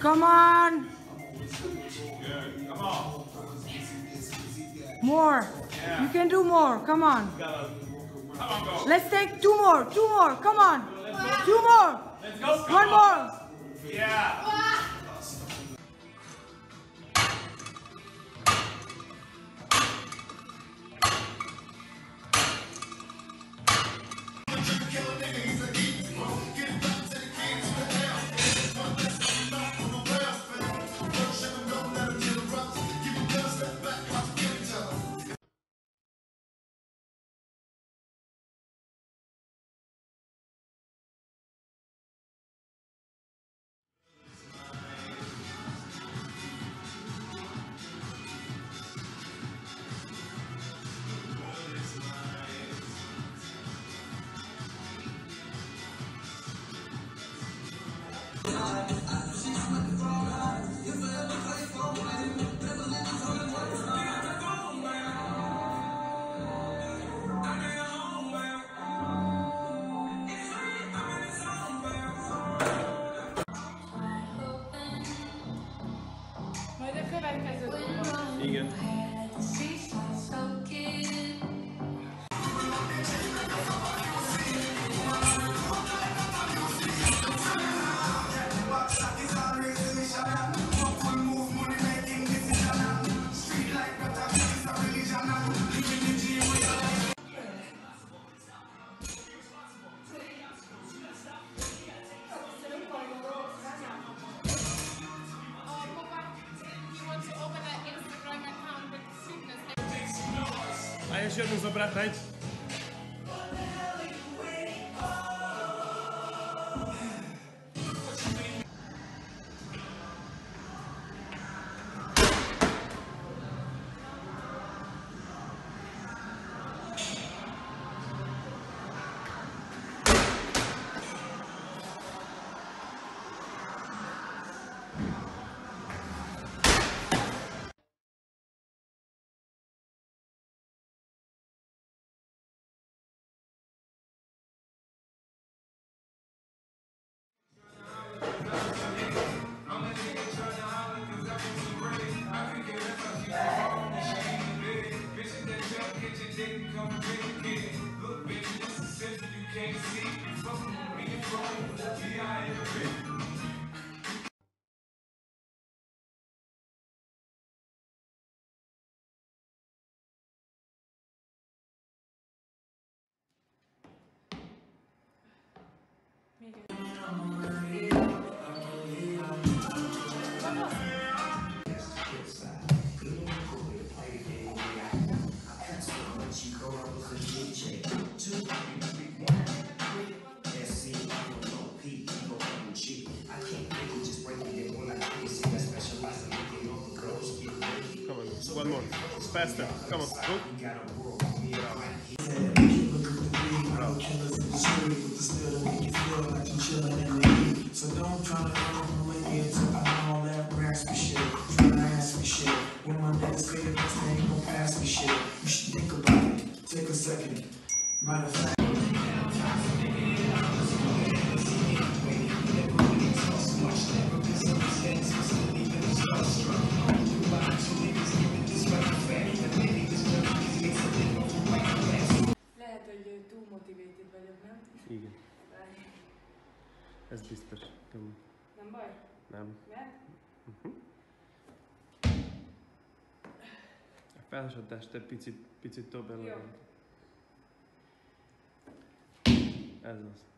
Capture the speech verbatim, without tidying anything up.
Come on. Good. Come on. More. Yeah. You can do more. Come on. Come on, go. Let's take two more. Two more. Come on. Two more. Let's go. Come One on. more. Yeah. Igen. A jeszcze jedną zobrać. Come on, one more. Faster. Come on. Go. So don't try to run away into all that raspy shit. Try to ask me shit. When my niggas say the best, they ain't gon' pass me shit. You should think about it. Take a second. Matter of fact. Lehet, hogy túl motivated vagyok, nem? Igen. Ez biztos. Nem. Nem baj? Nem. Mert? Uh-huh. A felhasadtást egy picit, picit tovább. Ez az.